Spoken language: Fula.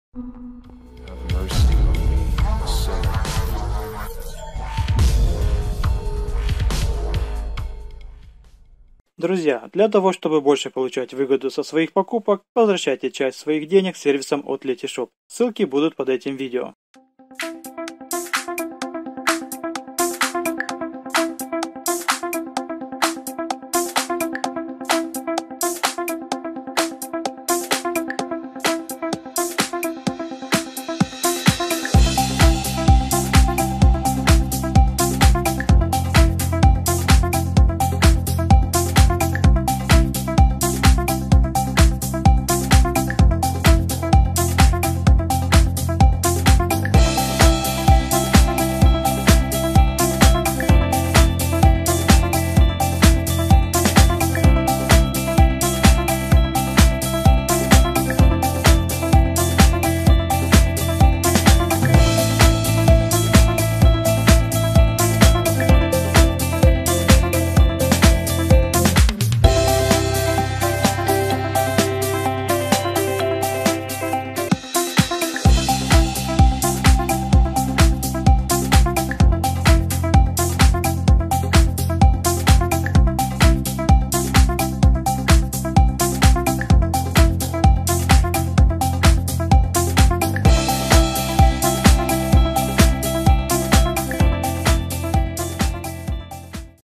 Have mercy on me, a sinner. Друзья, для того, чтобы больше получать выгоду со своих покупок, возвращайте часть своих денег сервисам от Letysshop. Ссылки будут под этим видео.